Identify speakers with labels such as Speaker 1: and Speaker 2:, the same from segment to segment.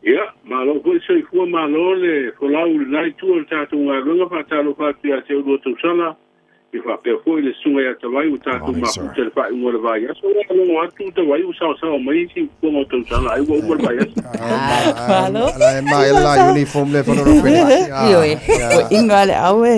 Speaker 1: Ya, malo ko se fu malo le folau lai tu o tatu ngalunga fa talo fa tia se o tu sala i fa pe foi le sunga ya tawai o tatu ma ku te fa ngol vai ya so no atu te vai o sa mai si ko mo tu sala ai wo ngol vai ya
Speaker 2: malo
Speaker 3: mai la uniform le fono pe
Speaker 2: yo ingale awe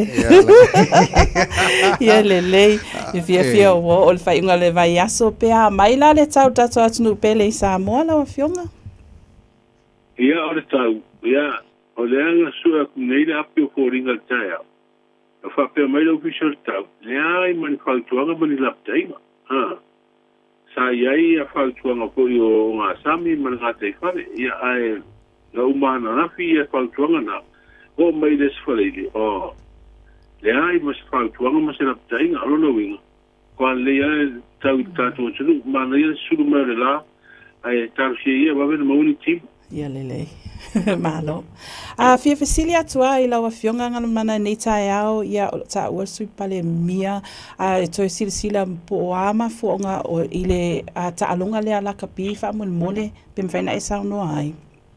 Speaker 2: ya le fia o fa ngale vai ya so pe mai la le tau tatu atu pele sa mo la fionga.
Speaker 1: Ia ora tau, ia o le anga sua nei le api o kōringa taia. A whapea mai lau official tau, le ai mani whautuanga mani laptainga. Sa iai a whautuanga po i o ngā sami mani ngā tei whare. Ia ai na umana nafi ia whautuanga na. O mai les whareili. Le ai mas whautuanga masi laptainga, alona winga. Kwa le ai tau i tātua tunu, mana ia suru mai le la, ai tau si ia wawena mauni timu.
Speaker 2: Ia lele, malo. Fia Fasilia tua i lawa fionga ngana mana nei tae au ia ta ua sui pale mia e toi sila po ama fuonga o ile ta alonga le ala kapi fa mole pe mfaina e sao no ai.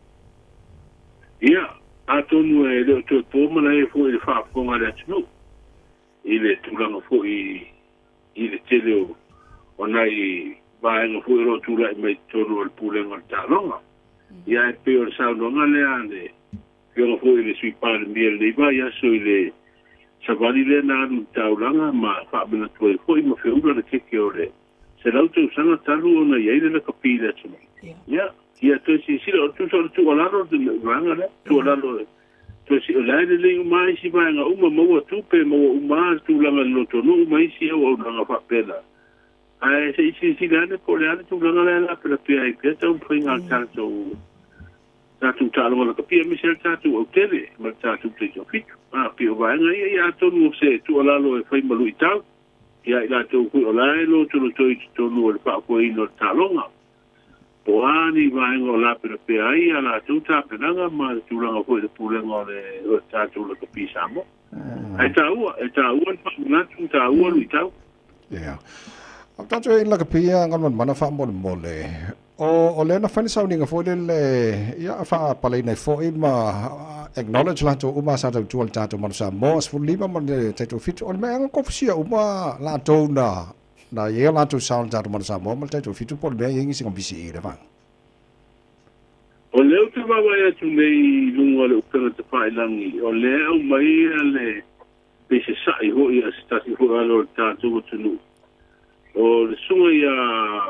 Speaker 1: Ia, atonu e leo toi po mana e fu i fa fuonga le atunu. Ile tulanga fu i ile tele o nai vaenga fu i ro tula i mei tonu al pulenga ta alonga. Ia e peo le saunonga le ane. Pionga fo i le sui pāle mia le iwa, ia so i le savani le na anu taulanga, ma whaamena tua i fo i ma whiaura le keke o le. Se lau tau sanga talu o na iaile le kapi le atuna. Ia, ia tō si sila o tūsa o tū alaro de vanga le, tū alaro le. Tō si o laile le umai si vaenga uma maua tūpe, maua uma tūlanga le loto, no umai si au au langa whapela. Ai se isi gane po le ane tūlanga le ala pera pia i pia tau mpwinga tātou tātou tālonga la kapia misel tātou au tele ma tātou te jo fitu pia vaenga ia tonu o se tu alalo e whai malu i tau ia i tātou kui o laelo tunu toi tonu o le whaako ino tālonga po ani vaenga o la pera pia ai a la tau tāpenanga ma tūlanga koe le pūlenga o tātou la kapia samo ai tāua natu tāua lu i tau
Speaker 3: ia Tātou e la kapia ngan mana wha mole. O le na whani sauninga fo le ia wha palei nei fo i ma acknowledge la tō uma sa tau tual tātou manu sa mo as fu lima man le tātou fitu. O le mea anga kofusia uma la tō na ia la tō saun tātou manu sa mo ma tātou fitu po le mea ingi singa bisi i le wang.
Speaker 1: O leo te wawa atu nei lunga le ukanga te whailangi. O leo mai le pese sai hoi a stasi hoi alo tātou tunu. O le sunga ia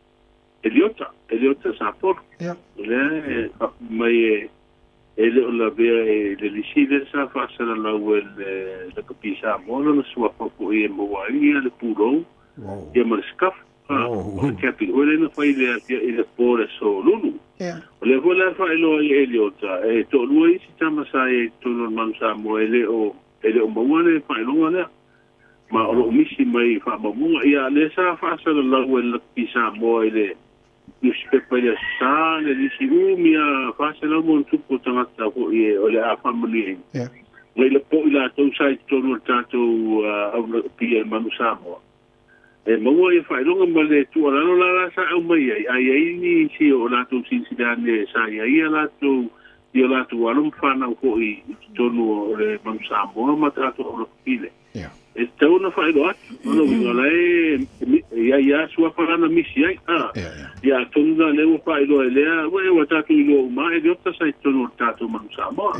Speaker 1: Eliota Sapporo.
Speaker 3: Ia.
Speaker 1: Le mai ele o la vea le lisile sa fasala la wel le kapisa mo na sua popo e mo ia le puro. Ia mal skaf. O capi o le na fai le pore so lulu.
Speaker 3: Ia.
Speaker 1: O le vola fai lo Eliota e to lui si tama sai to no man sa mo ele o mo le fai lo le ma o misi mai fa mamunga ia le sa fa sa la wel pisa mo ile newspaper ya sa le disi mia fa sa la mo tupo tangata ko ie o le a family
Speaker 3: ia
Speaker 1: le po ila to sai to no tato au pia manu sa mo e mo ia fa longa ma le tu ala la sa au mai ai ni si o la to si dane sa ia la to ia la to alum fa na ko i to no le manu sa mo ma tato o pile
Speaker 3: ia
Speaker 1: Este una fai lo atu, no vingola ia sua parana misi ai, ia tonu le o fai lo elea, o tatu lo ma e diota sai tonu tatu manusa mo,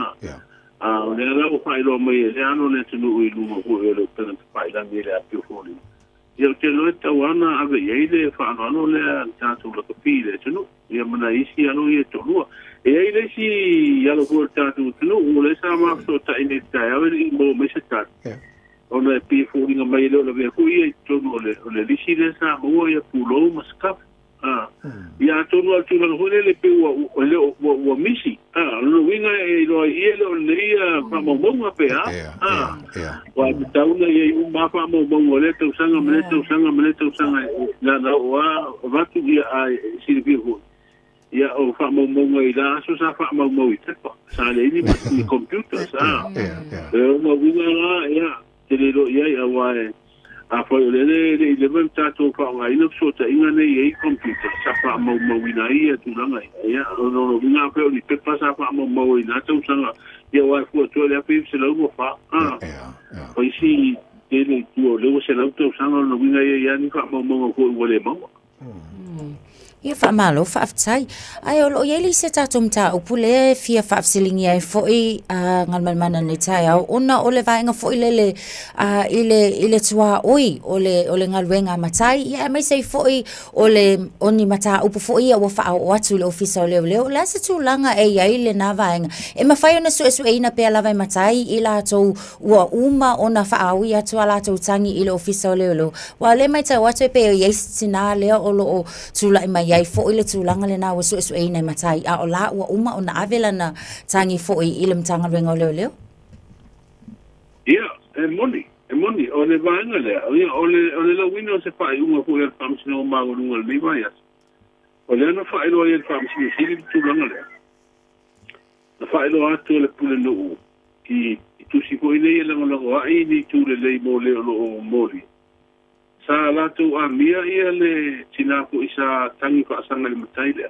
Speaker 1: le ala o fai lo mai elea no le tonu i lunga o le pena fai la mi le api foli. Ia te lo eta wana ave ia le fa no le tatu lo kapile tonu, ia mana isi alo ia tonua. E ai le si ia lo ko tatu tonu, o le sa ma so ta ine ta ave mo me se tatu. Ona e pi furinga mai leo la vea kui e tonu o le lisi le sa maua ia pulo maskap. Ia tonu al tūranga hone le pe ua misi. Luna winga e loa ia leo leia whamaunga pe Wa tauna ia i uma whamaunga le tau sanga mele tau sanga na oa vatu ia a siripi hui. Ia o whamaunga i la aso sa whamaunga i tepa. Sa le ini ni computer sa. Leo ma winga la ia. Te lero ia i awae a foi le level tato fa nga ina so ta inga nei e computer sa fa mo ina ia tu langa ia no nga pe ni pe pasa fa mo ina tu sanga ia wa fu to le pe se lo fa foi si ele tu le se lo tu sanga no nga ia ni fa mo ko le mo
Speaker 4: ia whaamalo, whaaftai. Ai o ieli se tātum tā upule fia whaafsilingi ai foi ngalmanmana ni tai au. Ona ole vaenga foi lele ile tua oi ole ngalwenga matai. Ia mai sei foi ole oni mata upu foi a wafa au atu le ofisa o leo. La se tu langa e iai le na vaenga. E mawhai ona su eina pia lawai matai ila tau ua uma ona whaawi atu ala tau tangi ile ofisa o leo. Wa le mai tau atu e pe o iei sina leo o lo o tula ima iai fo ile tulanga le na wa su nei matai a o la ua uma ona avela na tangi fo ile mtanga renga o leo.
Speaker 1: Ia, e moni, o le vaenga lea, o le la wina se whae unga fo ia whamsina o mago runga le vai asa. O le ana whae loa ia whamsina sili tulanga lea. Na whae loa atu le pule no ki tusi fo ile ia lango ai ni tule lei mo leo lo mori. Sa lato a mia ia le tinako isa tangi fa sanga le matai lea.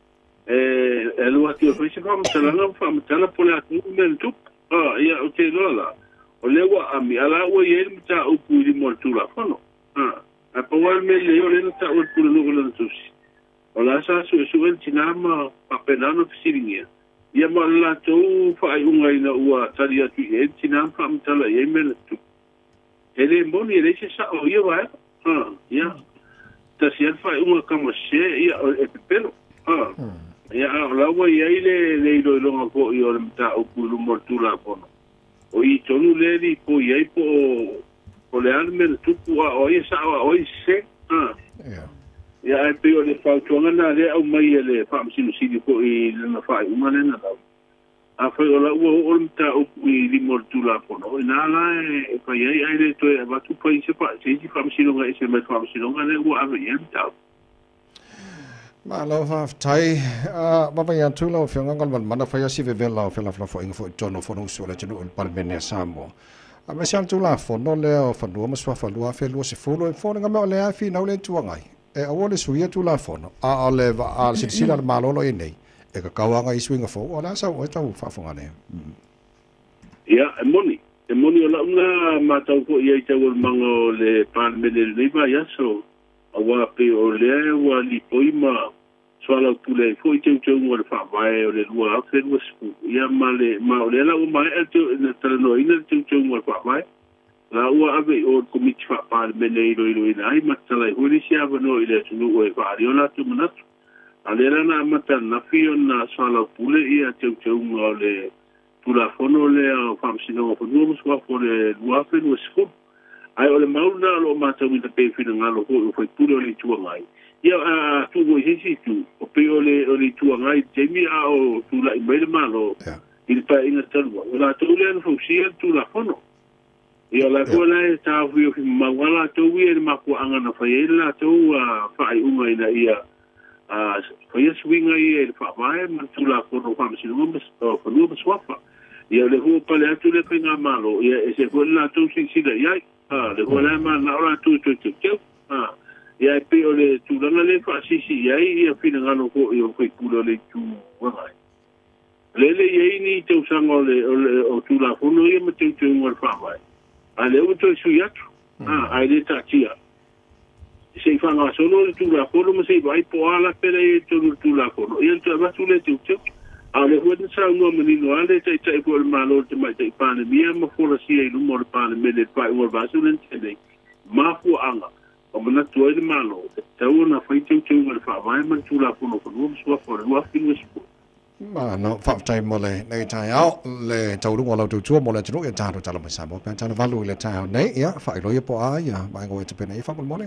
Speaker 1: E lo ati o fese fa mtala pole atu men tup. Ia o te lola. O lewa a mi ala ua ia le mta upu ili mo tula fono. A pawal me le o le nata o pule no gola tusi. O la sa su el tinama papenano fisiringia. Ia ma lato fa ai unga ina ua tali atu e tinama fa mtala ia men tup. Ele mboni ele se sa o ia vai. Ia. Ta si alfa uma kama se ia e pelo. Ia la wa ia le lo longa ko i o le mta o pulu mortula kono. O i tonu le di po ia po le almen tupu o ia sa o i se. Ia. Ia e pe o le fa tonga na le au mai le fa msinu sidi ko i le na fa uma le na. A foi o la o mta o li mortula kono ina la e fa ia ai le to e va tu pa se pa se fa msino ga se me fa msino ga le o ave yenta
Speaker 3: ma lo fa tai ma pa ya tu lo fe ngal man fa ya si ve la fe la fo ing fo tono fo no so la tenu par bene samo a me sian tu la fo no le o fa no ma so fa lo fe lo se fo lo fo nga me le a fi na le tu ngai e o le su ye tu la fo no a le a si si la ma lo e nei e ka kawanga i swinga fo o la sa o tau fa fonga ne
Speaker 1: ia e moni o la una mata ko ia te o mango le pan me le va ya so a wa pe o le wa li poima so la pule fo i te o le fa vai o le lua a fe was ia ma o le la o mai e te na trano ina te o le fa vai la ua ave o komiti fa pa me le ilo ina ai matala ho ni sia no ile tu o e va ri ona tu manatu alera na mata na fio na sala pule ia te ngau le pula fono le o famsino o no so for le wafen was ko ai ole mauna lo mata mi te pe fina ngalo ko foi pule le tu ngai ia tu go hisi tu o pe ole tu ngai te mi a o tu la i malo il pa ina talwa la tu le no sia tu la fono ia la ko la ta fio ma wala tu wi ma ko anga na fa ia tu fa ai unga ina ia foi a swinga i e fa vai ma tu la kono fa msi no mas swafa ia le ho pale atu le pinga malo ia e se ko la tu si da ia le ho la ma na ora tu ia pe o le tu la le fa si ia fina ngalo ko io ko pulo le tu vai le ia ni te usango le o tu la kono ia ma te ngol fa vai ale o to su ia ai le ta tia se fa nga solo tu la kono mo se vai po ala pele tu la kono ia tu va tu le tu ale ho sa no me no ale te po el malo te mai te pa ne mia mo fo si e no mo pa ne me le pa o va su le te ma fu anga o mo na tu el malo te una fa tu le fa vai man tu la kono ko no so fo no fi no spo
Speaker 3: ma no fa tai mo le nei tai ao le tau lu lo tu chu mo le chu e ta do ta lo ma sa mo pa ta va lu le tai ao nei ia fa lo ye po a ia ba ngo te pe nei fa mo le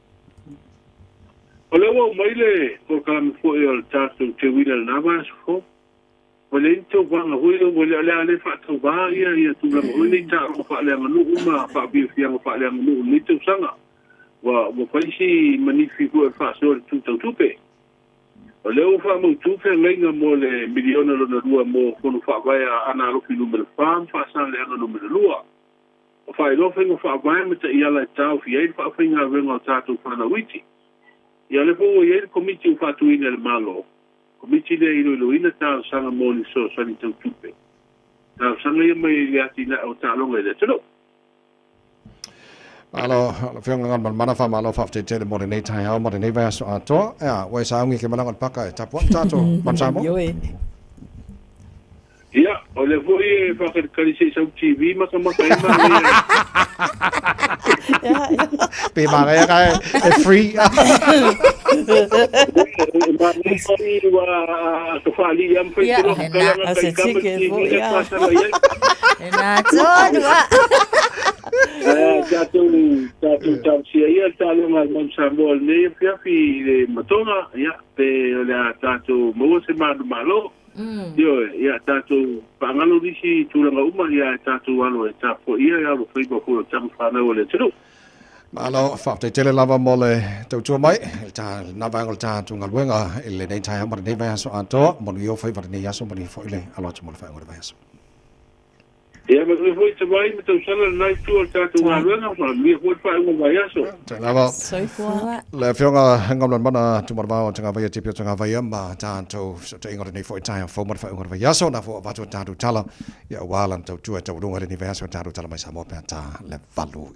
Speaker 1: o le wa mai le ko ka me fo el tato te wina na va fo o le to wa nga ho le le fa to va ia tu la mo ni ta fa le nganu uma fa bi fi nga fa le nganu ni tu sanga wa fa si magnifico fa so tu tu pe o le fa mo tu fe lenga mo le miliona lo na rua mo ko fa vai ana lo fi numero fa sa le nganu numero lua o fai lo fengo fa vai me te ia la tau fi e fa finga vengo tatu fa na witi ia le fo ia komiti fa tu ina le malo komiti le ilo ina ta sanga moni so sani tu tupe ta sanga ia mai ia tina o ta longa le tlo
Speaker 3: alo fiong ngan mana fa malo fa te te mo nei tai ha mo nei va so ato ya we sa ngi ke mana ngan paka ta po ta to man sa mo
Speaker 1: ia o le foi fa que kalise sa TV ma ka ma ka
Speaker 3: pe ma ga ka e free
Speaker 1: ma ni foi wa to fa li am foi
Speaker 4: Ya,
Speaker 1: to
Speaker 4: enak.
Speaker 2: Ase chique, fu, ya.
Speaker 4: Na todo wa.
Speaker 1: Tatu sia ia talo ma mon sambol ne fi le matonga ia pe la tatu mo se ma malo yo ia tatu pangalo disi tulanga uma ia tatu alo e tapo ia ia lo foi bo ko tam fa na ole tru
Speaker 3: malo fa te te lava mo le to tu mai ta na va ngol ta tu ngal wenga ile nei tai ha mo nei va so ato mo yo foi va nei ya so mo ni foi le alo mo fa ngol va so
Speaker 1: ia ma foi te vai me to sala na tu tatu alo na fa mi foi fa ngol va yaso
Speaker 3: te lava
Speaker 2: Soi fua.
Speaker 3: le fionga ngam mana tu mo ba tanga va ti pio tanga va ma ta to so te ngol nei foi tai fo mo fa ngol va ya so na fo va tu ta tu tala ya walan to tu runga ni va so ta tu tala mai sa mo pa ta le valu